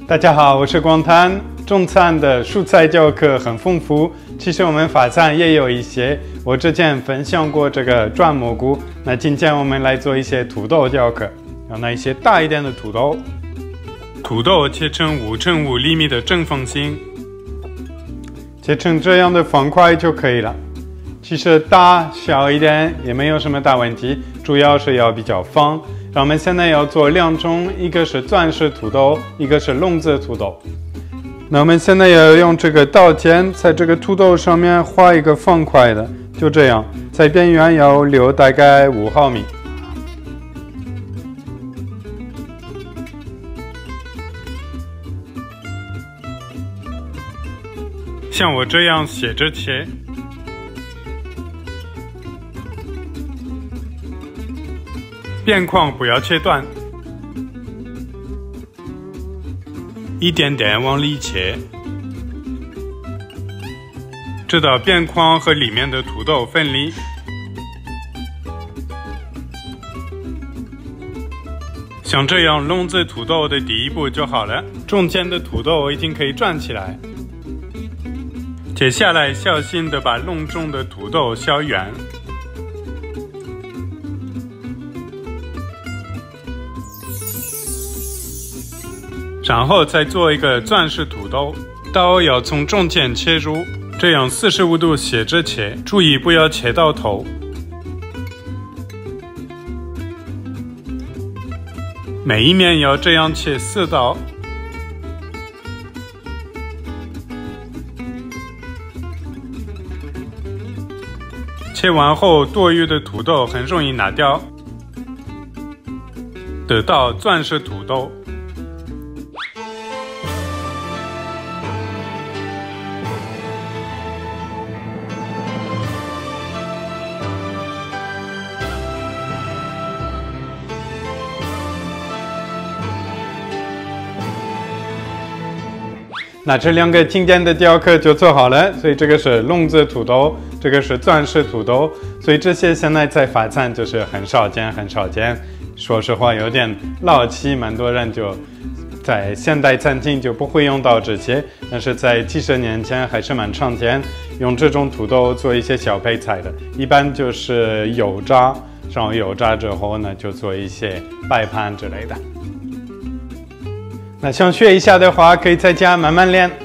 大家好，我是光滩。中餐的蔬菜教课很丰富，其实我们法餐也有一些。我之前分享过这个转蘑菇，那今天我们来做一些土豆教课，要拿一些大一点的土豆，土豆切成5×5厘米的正方形，切成这样的方块就可以了。其实大小一点也没有什么大问题，主要是要比较方。我们现在要做2种，一个是钻石土豆，一个是笼子土豆。那我们现在要用这个刀尖在这个土豆上面画一个方块的，就这样，在边缘要留大概5毫米。像我这样斜着切。边框不要切断，一点点往里切，直到边框和里面的土豆分离。像这样笼子土豆的第一步就好了，中间的土豆已经可以转起来。接下来小心地把笼中的土豆削圆。然后再做一个钻石土豆，刀要从中间切入，这样45度斜着切，注意不要切到头。每一面要这样切4刀。切完后，多余的土豆很容易拿掉，得到钻石土豆。那这2个经典的雕刻就做好了，所以这个是笼子土豆，这个是钻石土豆，所以这些现在在法餐就是很少见，很少见。说实话有点老气，蛮多人就在现代餐厅就不会用到这些，但是在几十年前还是蛮常见，用这种土豆做一些小配菜的，一般就是油炸，然后油炸之后呢就做一些白盘之类的。那想学一下的话，可以在家慢慢练。